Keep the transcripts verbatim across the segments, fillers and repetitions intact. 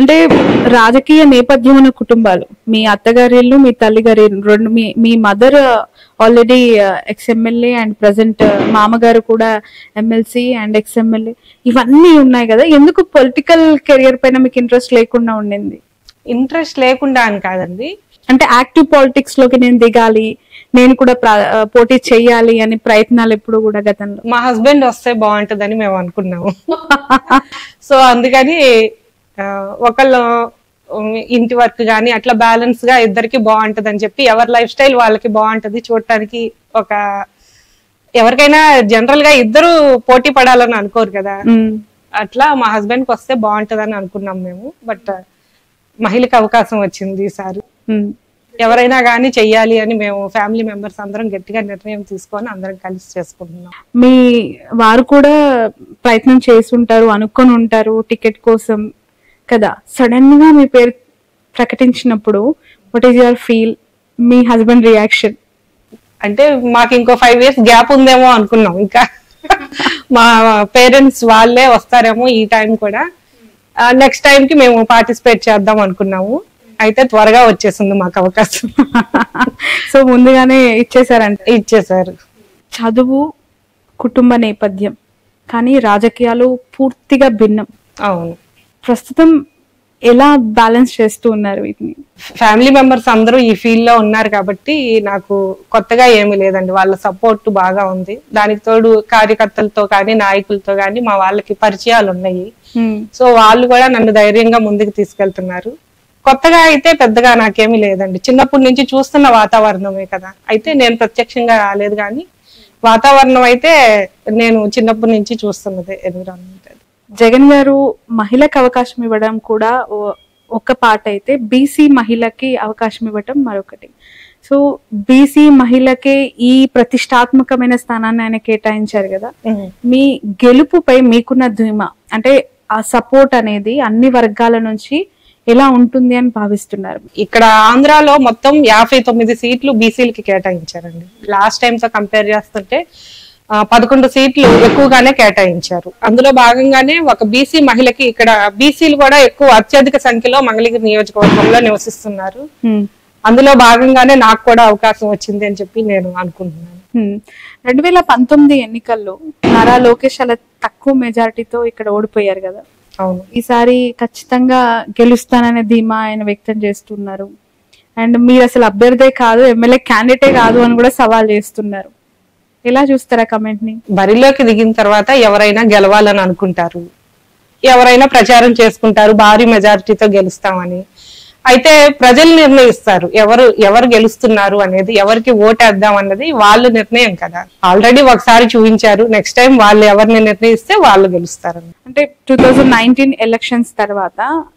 అంటే రాజకీయ నేపథ్యం ఉన్న కుటుంబాలు, మీ అత్తగారి ఇల్లు, మీ తల్లిగారి రెండు, మీ మీ mother already ex MLA and present మామగారు కూడా ఎమ్మెల్సీ అండ్ ఎక్స్ ఎమ్మెల్యే, ఇవన్నీ ఉన్నాయి కదా, ఎందుకు పొలిటికల్ కెరియర్ పైన మీకు ఇంట్రెస్ట్ లేకుండా ఉండింది? ఇంట్రెస్ట్ లేకుండా అని కాదండి, అంటే యాక్టివ్ పాలిటిక్స్ లోకి నేను దిగాలి, నేను కూడా పోటీ చెయ్యాలి అని ప్రయత్నాలు ఎప్పుడు కూడా గతంలో? మా హస్బెండ్ వస్తే బాగుంటదని మేము అనుకున్నాము. సో అందుకని ఒకళ్ళు ఇంటి వర్క్ గానీ అట్లా బ్యాలెన్స్ గా ఇద్దరికి బాగుంటది అని చెప్పి, ఎవరి లైఫ్ స్టైల్ వాళ్ళకి బాగుంటది చూడటానికి. ఒక ఎవరికైనా జనరల్ గా ఇద్దరు పోటీ పడాలని అనుకోరు కదా, అట్లా మా హస్బెండ్ కి వస్తే బాగుంటదని అనుకున్నాం మేము. బట్ మహిళకి అవకాశం వచ్చింది ఈసారి. ఎవరైనా గానీ చెయ్యాలి అని మేము ఫ్యామిలీ మెంబర్స్ అందరం గట్టిగా నిర్ణయం తీసుకొని అందరం కలిసి చేసుకుంటున్నాం. మీ వారు కూడా ప్రయత్నం చేసి ఉంటారు, అనుకొని ఉంటారు టికెట్ కోసం కదా, సడన్ గా మీ పేరు ప్రకటించినప్పుడు వాట్ ఈస్ యువర్ ఫీల్, మీ హస్బెండ్ రియాక్షన్? అంటే మాకు ఇంకో ఫైవ్ ఇయర్స్ గ్యాప్ ఉందేమో అనుకున్నాం, ఇంకా మా పేరెంట్స్ వాళ్ళే వస్తారేమో ఈ టైం కూడా, నెక్స్ట్ టైం కి మేము పార్టిసిపేట్ చేద్దాం అనుకున్నాము. అయితే త్వరగా వచ్చేసింది మాకు అవకాశం. సో ముందుగానే ఇచ్చేసారంట? ఇచ్చేసారు. చదువు, కుటుంబ నేపథ్యం, కానీ రాజకీయాలు పూర్తిగా భిన్నం. అవును. ప్రస్తుతం ఎలా బ్యాలెన్స్ చేస్తూ ఉన్నారు వీటిని? ఫ్యామిలీ మెంబర్స్ అందరూ ఈ ఫీల్డ్ లో ఉన్నారు కాబట్టి నాకు కొత్తగా ఏమీ లేదండి, వాళ్ళ సపోర్ట్ బాగా ఉంది. దానికి తోడు కార్యకర్తలతో కానీ నాయకులతో కానీ మా వాళ్ళకి పరిచయాలు ఉన్నాయి. సో వాళ్ళు కూడా నన్ను ధైర్యంగా ముందుకు తీసుకెళ్తున్నారు. కొత్తగా అయితే పెద్దగా నాకేమీ లేదండి, చిన్నప్పటి నుంచి చూస్తున్న వాతావరణమే కదా. అయితే నేను ప్రత్యక్షంగా రాలేదు కానీ వాతావరణం అయితే నేను చిన్నప్పటి నుంచి చూస్తున్నదే ఎన్విరాన్మెంట్. జగన్ గారు మహిళకు అవకాశం ఇవ్వడం కూడా ఒక పార్ట్ అయితే, బీసీ మహిళకి అవకాశం ఇవ్వటం మరొకటి. సో బీసీ మహిళకే ఈ ప్రతిష్టాత్మకమైన స్థానాన్ని ఆయన కేటాయించారు కదా, మీ గెలుపుపై మీకున్న ధీమా, అంటే ఆ సపోర్ట్ అనేది అన్ని వర్గాల నుంచి ఎలా ఉంటుంది అని భావిస్తున్నారు? ఇక్కడ ఆంధ్రాలో మొత్తం యాభై తొమ్మిది సీట్లు బీసీలకి కేటాయించారండి. లాస్ట్ టైం తో కంపేర్ చేస్తుంటే పదకొండు సీట్లు ఎక్కువగానే కేటాయించారు. అందులో భాగంగానే ఒక బీసీ మహిళకి ఇక్కడ బీసీలు కూడా ఎక్కువ అత్యధిక సంఖ్యలో మంగళగిరి నియోజకవర్గంలో నివసిస్తున్నారు. అందులో భాగంగానే నాకు కూడా అవకాశం వచ్చింది అని చెప్పి నేను అనుకుంటున్నాను. రెండు వేల పంతొమ్మిది ఎన్నికల్లో నారా లోకేష్ అలా తక్కువ మెజారిటీతో ఇక్కడ ఓడిపోయారు కదా. అవును. ఈసారి ఖచ్చితంగా గెలుస్తాననే ధీమా ఆయన వ్యక్తం చేస్తున్నారు. అండ్ మీరు అసలు అభ్యర్థే కాదు, ఎమ్మెల్యే క్యాండిడేటే కాదు అని కూడా సవాల్ చేస్తున్నారు. ఎలా చూస్తారా కమెంట్ ని? బరిలోకి దిగిన తర్వాత ఎవరైనా గెలవాలని అనుకుంటారు, ఎవరైనా ప్రచారం చేసుకుంటారు భారీ మెజారిటీతో గెలుస్తామని. అయితే ప్రజలు నిర్ణయిస్తారు ఎవరు ఎవరు గెలుస్తున్నారు అనేది, ఎవరికి ఓటేద్దాం అన్నది వాళ్ళ నిర్ణయం కదా. ఆల్రెడీ ఒకసారి చూపించారు, నెక్స్ట్ టైం వాళ్ళు ఎవరిని నిర్ణయిస్తే వాళ్ళు గెలుస్తారు. అంటే టూ థౌజండ్ నైన్టీన్ ఎలక్షన్స్ తర్వాత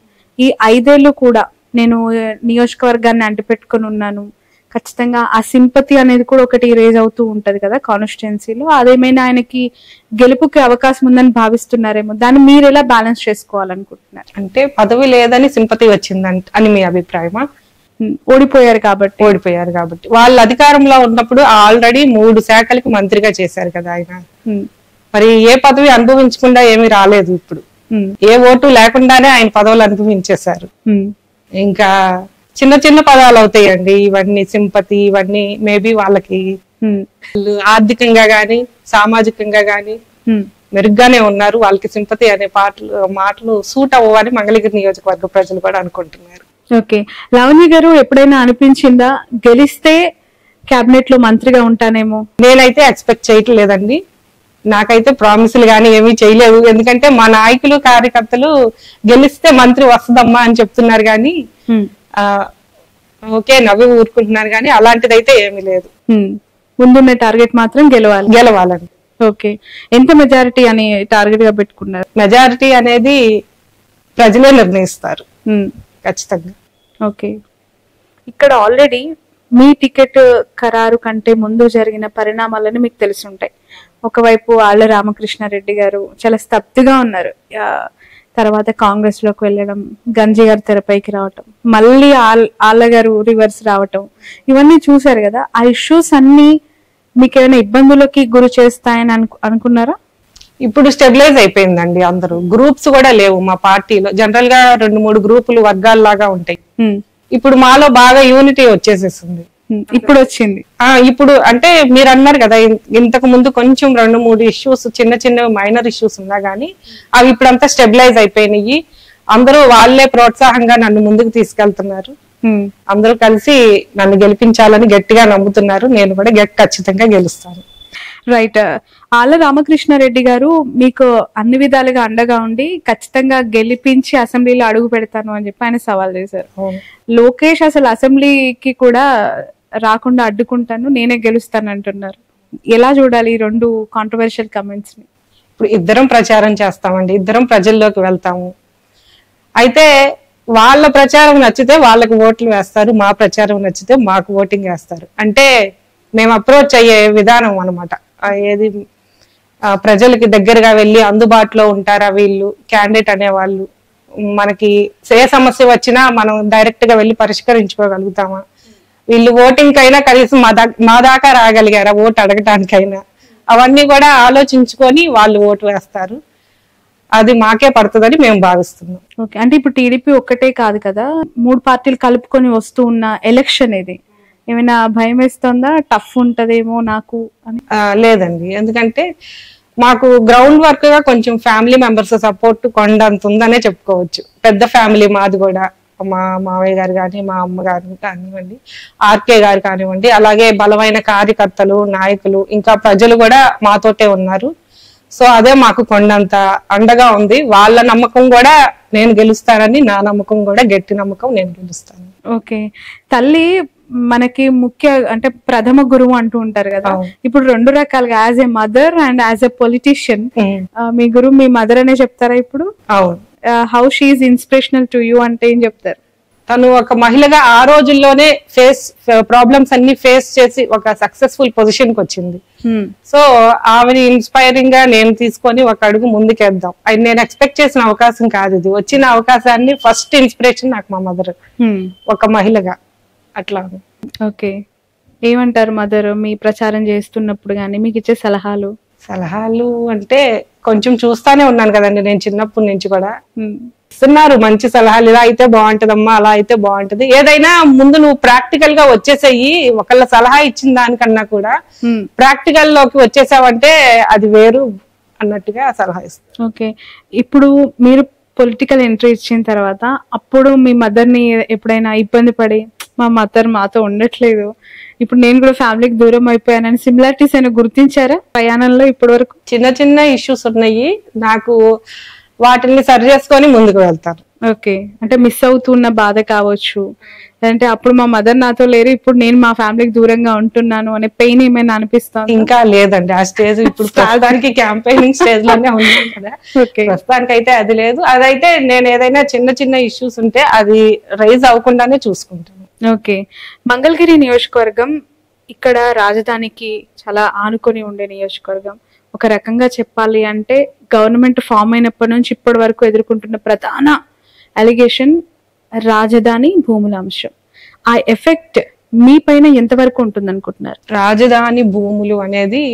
ఈ ఐదేళ్లు కూడా నేను నియోజకవర్గాన్ని అంటిపెట్టుకుని ఉన్నాను, ఖచ్చితంగా ఆ సింపతి అనేది కూడా ఒకటి రేజ్ అవుతూ ఉంటది కదా కాన్స్టిట్యుయెన్సీలో. అదేమైనా ఆయనకి గెలుపుకి అవకాశం ఉందని భావిస్తున్నారేమో, దాన్ని మీరు ఎలా బ్యాలెన్స్ చేసుకోవాలనుకుంటున్నారు? అంటే పదవి లేదని సింపతి వచ్చిందంట అని మీ అభిప్రాయమా? ఓడిపోయారు కాబట్టి ఓడిపోయారు కాబట్టి వాళ్ళు అధికారంలో ఉన్నప్పుడు ఆల్రెడీ మూడు శాఖలకి మంత్రిగా చేశారు కదా ఆయన. మరి ఏ పదవి అనుభవించకుండా ఏమీ రాలేదు. ఇప్పుడు ఏ ఓటు లేకుండానే ఆయన పదవులు అనుభవించేశారు. ఇంకా చిన్న చిన్న పదాలు అవుతాయండి ఇవన్నీ, సింపతి ఇవన్నీ. మేబీ వాళ్ళకి ఆర్థికంగా గాని సామాజికంగా గాని మెరుగ్గానే ఉన్నారు, వాళ్ళకి సింపతి అనే పాటలు మాటలు సూట్ అవ్వని మంగళగిరి నియోజకవర్గ ప్రజలు కూడా అనుకుంటున్నారు. ఓకే, లావణ్య గారు ఎప్పుడైనా అనిపించిందా గెలిస్తే కేబినెట్ లో మంత్రిగా ఉంటానేమో? నేనైతే ఎక్స్పెక్ట్ చేయట్లేదండి, నాకైతే ప్రామిసులు గానీ ఏమీ చేయలేదు. ఎందుకంటే మా నాయకులు కార్యకర్తలు గెలిస్తే మంత్రి వస్తుందమ్మా అని చెప్తున్నారు కానీ ఆ ఓకే నవ్వి ఊరుకుంటున్నారు కానీ అలాంటిది అయితే ఏమీ లేదు. ముందున్న టార్గెట్ మాత్రం గెలవాలి గెలవాలని. ఓకే, ఎంత మెజారిటీ అని టార్గెట్ గా పెట్టుకున్నారు? మెజారిటీ అనేది ప్రజలే నిర్ణయిస్తారు ఖచ్చితంగా. ఓకే, ఇక్కడ ఆల్రెడీ మీ టికెట్ ఖరారు కంటే ముందు జరిగిన పరిణామాలని మీకు తెలిసి ఉంటాయి. ఒకవైపు ఆళ్ల రామకృష్ణారెడ్డి గారు చాలా స్తబ్దుగా ఉన్నారు, తర్వాత కాంగ్రెస్ లోకి వెళ్ళడం, గంజి గారు తెరపైకి రావటం, మళ్ళీ ఆళ్ల గారు రివర్స్ రావటం, ఇవన్నీ చూసారు కదా. ఆ ఇష్యూస్ అన్ని మీకు ఏమైనా ఇబ్బందులకి గురి చేస్తాయని అను అనుకున్నారా? ఇప్పుడు స్టెబిలైజ్ అయిపోయిందండి. అందరూ గ్రూప్స్ కూడా లేవు మా పార్టీలో. జనరల్ గా రెండు మూడు గ్రూపులు వర్గాల్లాగా ఉంటాయి. ఇప్పుడు మాలో బాగా యూనిటీ వచ్చేసేసింది. ఇప్పుడు వచ్చింది. ఆ ఇప్పుడు అంటే మీరు అన్నారు కదా, ఇంతకు ముందు కొంచెం రెండు మూడు ఇష్యూస్ చిన్న చిన్న మైనర్ ఇష్యూస్ ఉన్నా గానీ అవి ఇప్పుడంతా స్టెబిలైజ్ అయిపోయినాయి. అందరూ వాళ్ళే ప్రోత్సాహంగా నన్ను ముందుకు తీసుకెళ్తున్నారు. అందరూ కలిసి నన్ను గెలిపించాలని గట్టిగా నమ్ముతున్నారు. నేను కూడా గట్టి ఖచ్చితంగా గెలుస్తాను. రైట్. ఆళ్ళ రామకృష్ణారెడ్డి గారు మీకు అన్ని విధాలుగా అండగా ఉండి ఖచ్చితంగా గెలిపించి అసెంబ్లీలో అడుగు పెడతాను అని చెప్పి ఆయన సవాల్ చేశారు. లోకేష్ అసలు అసెంబ్లీకి కూడా రాకుండా అడ్డుకుంటాను, నేనే గెలుస్తాను అంటున్నారు. ఎలా చూడాలి ఈ రెండు కాంట్రవర్షియల్ కమెంట్స్ ని? ఇప్పుడు ఇద్దరం ప్రచారం చేస్తామండి, ఇద్దరం ప్రజల్లోకి వెళ్తాము. అయితే వాళ్ళ ప్రచారం నచ్చితే వాళ్ళకి ఓట్లు వేస్తారు, మా ప్రచారం నచ్చితే మాకు ఓటింగ్ వేస్తారు. అంటే మేము అప్రోచ్ అయ్యే విధానం అనమాట. ఏది ప్రజలకి దగ్గరగా వెళ్ళి అందుబాటులో ఉంటారా వీళ్ళు క్యాండిడేట్ అనేవాళ్ళు, మనకి ఏ సమస్య వచ్చినా మనం డైరెక్ట్ గా వెళ్ళి పరిష్కరించుకోగలుగుతామా, వీళ్ళు ఓటింగ్ కైనా కనీసం మా దా మా దాకా రాగలిగారా ఓటు అడగటానికైనా, అవన్నీ కూడా ఆలోచించుకొని వాళ్ళు ఓటు వేస్తారు. అది మాకే పడుతుందని మేము భావిస్తున్నాం. ఓకే. అంటే ఇప్పుడు టీడీపీ ఒక్కటే కాదు కదా, మూడు పార్టీలు కలుపుకొని వస్తూ ఉన్న ఎలక్షన్ ఇది, ఏమైనా భయం వేస్తుందా? టఫ్ ఉంటదేమో నాకు అని? లేదండి, ఎందుకంటే మాకు గ్రౌండ్ వర్క్ గా కొంచెం ఫ్యామిలీ మెంబర్స్ సపోర్ట్ కొండంత ఉందనే చెప్పుకోవచ్చు. పెద్ద ఫ్యామిలీ మాది కూడా, మా మావయ్య గారు కానీ మా అమ్మగారు కానివ్వండి, ఆర్కే గారు కానివ్వండి, అలాగే బలమైన కార్యకర్తలు నాయకులు ఇంకా ప్రజలు కూడా మాతోటే ఉన్నారు. సో అదే మాకు కొండంత అండగా ఉంది. వాళ్ళ నమ్మకం కూడా నేను గెలుస్తానని, నా నమ్మకం కూడా గట్టి నమ్మకం, నేను గెలుస్తాను. ఓకే. తల్లి మనకి ముఖ్య అంటే ప్రథమ గురువు అంటూ ఉంటారు కదా, ఇప్పుడు రెండు రకాలుగా as a mother and as a politician మీ గురువు మీ మదర్ అనే చెప్తారా ఇప్పుడు? అవును. How she is inspirational to you అంటే ఏం చెప్తారు? తను ఒక మహిళగా ఆ రోజుల్లోనే ఫేస్ ప్రాబ్లమ్స్ అన్ని ఫేస్ చేసి ఒక సక్సెస్ఫుల్ పొజిషన్ కి వచ్చింది. సో ఆమెని ఇన్స్పైరింగ్ గా నేను తీసుకొని ఒక అడుగు ముందుకేద్దాం. అది నేను ఎక్స్పెక్ట్ చేసిన అవకాశం కాదు, ఇది వచ్చిన అవకాశాన్ని ఫస్ట్ ఇన్స్పిరేషన్ నాకు మా మదర్, ఒక మహిళగా అట్లా. ఓకే. ఏమంటారు మదర్ మీ ప్రచారం చేస్తున్నప్పుడు గానీ మీకు ఇచ్చే సలహాలు? సలహాలు అంటే కొంచెం చూస్తానే ఉన్నాను కదండి నేను చిన్నప్పటి నుంచి కూడా, ఇస్తున్నారు మంచి సలహాలు. ఇలా అయితే బాగుంటదమ్మా, అలా అయితే బాగుంటది, ఏదైనా ముందు నువ్వు ప్రాక్టికల్ గా వచ్చేసేయి, ఒకళ్ళ సలహా ఇచ్చిన దానికన్నా కూడా ప్రాక్టికల్ లోకి వచ్చేసావంటే అది వేరు అన్నట్టుగా సలహా ఇస్తారు. ఓకే. ఇప్పుడు మీరు పొలిటికల్ ఎంట్రీ ఇచ్చిన తర్వాత అప్పుడు మీ మదర్ ని ఎప్పుడైనా ఇబ్బంది పడి మా మదర్ మాతో ఉండట్లేదు, ఇప్పుడు నేను కూడా ఫ్యామిలీకి దూరం అయిపోయానని సిమిలారిటీస్ అయినా గుర్తించారా ప్రయాణంలో ఇప్పటి వరకు? చిన్న చిన్న ఇష్యూస్ ఉన్నాయి, నాకు వాటిని సరి చేసుకొని ముందుకు వెళ్తాను. ఓకే. అంటే మిస్ అవుతున్న బాధ కావచ్చు, అంటే అప్పుడు మా మదర్ నాతో లేరు, ఇప్పుడు నేను మా ఫ్యామిలీకి దూరంగా ఉంటున్నాను అనే పెయిన్ ఏమైనా అనిపిస్తాను? ఇంకా లేదండి ఆ స్టేజ్, ఇప్పుడు ప్రస్తుతానికి క్యాంపెయినింగ్ స్టేజ్ లోనే ఉన్నాను కదా, ప్రస్తుతానికి అయితే అది లేదు. అదైతే నేను ఏదైనా చిన్న చిన్న ఇష్యూస్ ఉంటే అది రైజ్ అవ్వకుండానే చూసుకుంటాను. ఓకే. మంగళగిరి నియోజకవర్గం ఇక్కడ రాజధానికి చాలా ఆనుకొని ఉండే నియోజకవర్గం. ఒక రకంగా చెప్పాలి అంటే గవర్నమెంట్ ఫామ్ అయినప్పటి నుంచి ఇప్పటి వరకు ఎదుర్కొంటున్న ప్రధాన అలిగేషన్ రాజధాని భూముల అంశం. ఆ ఎఫెక్ట్ మీ పైన ఎంతవరకు ఉంటుంది అనుకుంటున్నారు? రాజధాని భూములు అనేది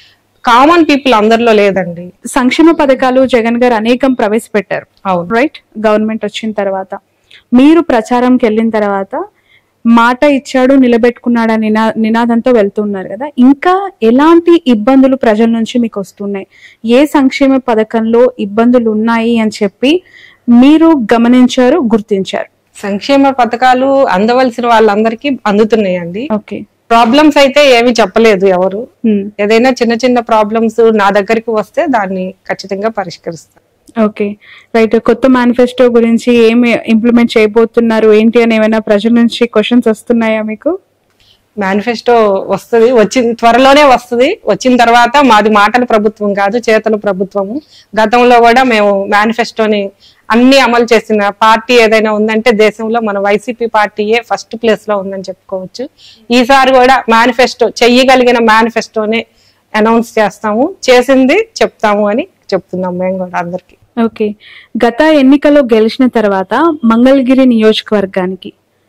కామన్ పీపుల్ అందరిలో లేదండి. సంక్షేమ పథకాలు జగన్ గారు అనేకం ప్రవేశపెట్టారు, రైట్? గవర్నమెంట్ వచ్చిన తర్వాత మీరు ప్రచారంకి వెళ్ళిన తర్వాత మాట ఇచ్చాడు నిలబెట్టుకున్నాడు అని నినా నినాదంతో వెళ్తున్నారు కదా, ఇంకా ఎలాంటి ఇబ్బందులు ప్రజల నుంచి మీకు వస్తున్నాయి? ఏ సంక్షేమ పథకంలో ఇబ్బందులు ఉన్నాయి అని చెప్పి మీరు గమనించారు, గుర్తించారు? సంక్షేమ పథకాలు అందవలసిన వాళ్ళందరికీ అందుతున్నాయండి. ఓకే. ప్రాబ్లమ్స్ అయితే ఏమి చెప్పలేదు ఎవరు. ఏదైనా చిన్న చిన్న ప్రాబ్లమ్స్ నా దగ్గరికి వస్తే దాన్ని ఖచ్చితంగా పరిష్కరిస్తాను. ఓకే. రైట్. కొత్త మేనిఫెస్టో గురించి ఏమి ఇంప్లిమెంట్ చేయబోతున్నారు ఏంటి అని ఏమైనా ప్రజల నుంచి క్వశ్చన్స్ వస్తున్నాయా మీకు? మేనిఫెస్టో వస్తుంది, వచ్చిన త్వరలోనే వస్తుంది. వచ్చిన తర్వాత మాది మాటల ప్రభుత్వం కాదు, చేతల ప్రభుత్వము. గతంలో కూడా మేము మేనిఫెస్టోని అన్ని అమలు చేసిన పార్టీ ఏదైనా ఉందంటే దేశంలో మన వైసీపీ పార్టీయే ఫస్ట్ ప్లేస్ లో ఉందని చెప్పుకోవచ్చు. ఈసారి కూడా మేనిఫెస్టో చెయ్యగలిగిన మేనిఫెస్టోనే అనౌన్స్ చేస్తాము, చేసింది చెప్తాము అని చెప్తున్నాం మేము కూడా అందరికి. ఓకే. గత ఎన్నికల్లో గెలిచిన తర్వాత మంగళగిరి నియోజకవర్గానికి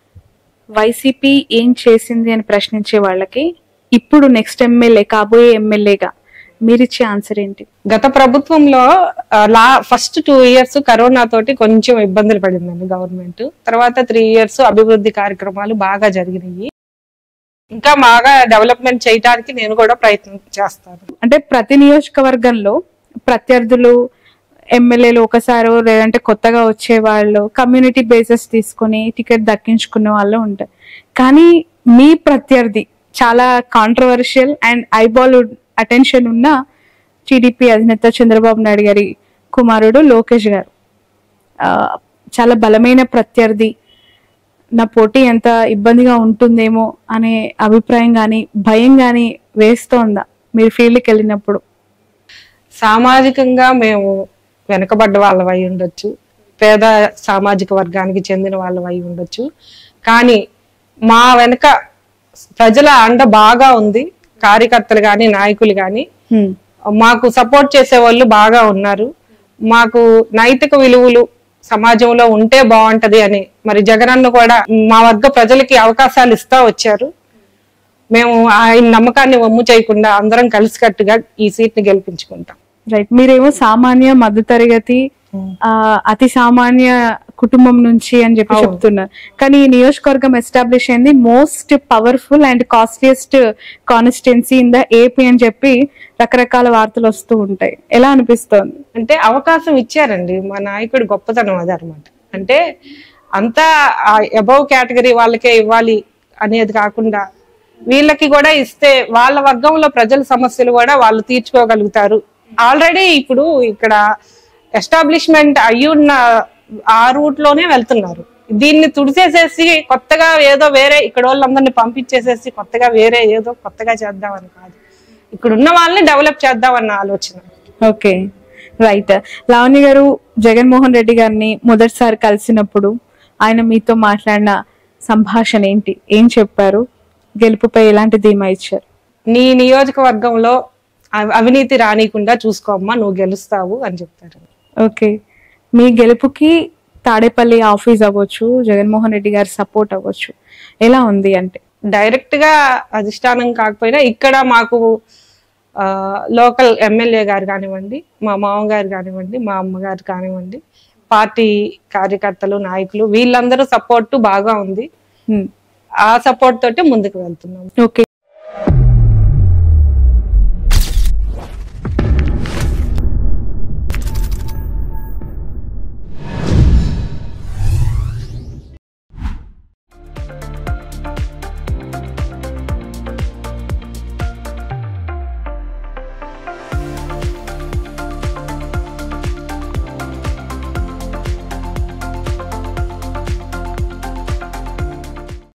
వైసీపీ ఏం చేసింది అని ప్రశ్నించే వాళ్ళకి ఇప్పుడు నెక్స్ట్ ఎమ్మెల్యే కాబోయే ఎమ్మెల్యేగా మీరిచ్చే ఆన్సర్ ఏంటి? గత ప్రభుత్వంలో లా ఫస్ట్ టూ ఇయర్స్ కరోనా తోటి కొంచెం ఇబ్బందులు పడిందండి గవర్నమెంట్. తర్వాత త్రీ ఇయర్స్ అభివృద్ధి కార్యక్రమాలు బాగా జరిగినాయి. ఇంకా బాగా డెవలప్మెంట్ చేయడానికి నేను కూడా ప్రయత్నం చేస్తాను. అంటే ప్రతి నియోజకవర్గంలో ప్రత్యర్థులు ఎమ్మెల్యేలు ఒకసారి లేదంటే కొత్తగా వచ్చే వాళ్ళు కమ్యూనిటీ బేసెస్ తీసుకుని టికెట్ దక్కించుకునే వాళ్ళు ఉంటారు. కానీ మీ ప్రత్యర్థి చాలా కాంట్రవర్షియల్ అండ్ ఐబాల్ అటెన్షన్ ఉన్న టీడీపీ అధినేత చంద్రబాబు నాయుడు గారి కుమారుడు లోకేష్ గారు చాలా బలమైన ప్రత్యర్థి, నా పోటీ ఎంత ఇబ్బందిగా ఉంటుందేమో అనే అభిప్రాయం కానీ భయం కానీ వేస్తోందా మీరు ఫీల్డ్కి వెళ్ళినప్పుడు? సామాజికంగా మేము వెనకబడ్డ వాళ్ళం అయి ఉండొచ్చు, పేద సామాజిక వర్గానికి చెందిన వాళ్ళం అయి ఉండొచ్చు, కానీ మా వెనక ప్రజల అండ బాగా ఉంది. కార్యకర్తలు కానీ నాయకులు కానీ మాకు సపోర్ట్ చేసే వాళ్ళు బాగా ఉన్నారు. మాకు నైతిక విలువలు సమాజంలో ఉంటే బాగుంటది అని మరి జగనన్న కూడా మా వర్గ ప్రజలకి అవకాశాలు ఇస్తా వచ్చారు. మేము ఆయన నమ్మకాన్ని వమ్ము చేయకుండా అందరం కలిసికట్టుగా ఈ సీట్ ని గెలిపించుకుంటాం. రైట్. మీరేమో సామాన్య మధ్యతరగతి ఆ అతి సామాన్య కుటుంబం నుంచి అని చెప్పి చెప్తున్నారు. కానీ ఈ నియోజకవర్గం ఎస్టాబ్లిష్ అయింది most powerful and costliest constituency in the AP అని చెప్పి రకరకాల వార్తలు వస్తూ ఉంటాయి. ఎలా అనిపిస్తోంది? అంటే అవకాశం ఇచ్చారండి మా నాయకుడు, గొప్పతనం అది అనమాట. అంటే అంతా అబౌవ్ కేటగిరీ వాళ్ళకే ఇవ్వాలి అనేది కాకుండా వీళ్ళకి కూడా ఇస్తే వాళ్ళ వర్గంలో ప్రజల సమస్యలు కూడా వాళ్ళు తీర్చుకోగలుగుతారు. ఆల్రెడీ ఇప్పుడు ఇక్కడ ఎస్టాబ్లిష్మెంట్ అయ్యున్న ఆ రూట్ లోనే వెళ్తున్నారు. దీన్ని తుడిసేసేసి కొత్తగా ఏదో వేరే ఇక్కడ వాళ్ళందరినీ పంపించేసేసి కొత్తగా వేరే ఏదో కొత్తగా చేద్దామని కాదు, ఇక్కడ ఉన్న వాళ్ళని డెవలప్ చేద్దామన్న ఆలోచన. Okay, right. లావణ్య గారు, జగన్మోహన్ రెడ్డి గారిని మొదటిసారి కలిసినప్పుడు ఆయన మీతో మాట్లాడిన సంభాషణ ఏంటి? ఏం చెప్పారు? గెలుపుపై ఎలాంటి ధీమా ఇచ్చారు? నీ నియోజకవర్గంలో అవినీతి రానికుండా చూసుకోమ్మా, నువ్వు గెలుస్తావు అని చెప్తారు. ఓకే, మీ గెలుపుకి తాడేపల్లి ఆఫీస్ అవ్వచ్చు, జగన్మోహన్ రెడ్డి గారి సపోర్ట్ అవ్వచ్చు, ఎలా ఉంది? అంటే డైరెక్ట్ గా అధిష్టానం కాకపోయినా ఇక్కడ మాకు ఆ లోకల్ ఎమ్మెల్యే గారు కానివ్వండి, మా మామగారు కానివ్వండి, మా అమ్మగారు కానివ్వండి, పార్టీ కార్యకర్తలు నాయకులు వీళ్ళందరూ సపోర్ట్ బాగా ఉంది. ఆ సపోర్ట్ తోటి ముందుకు వెళ్తున్నాం. ఓకే.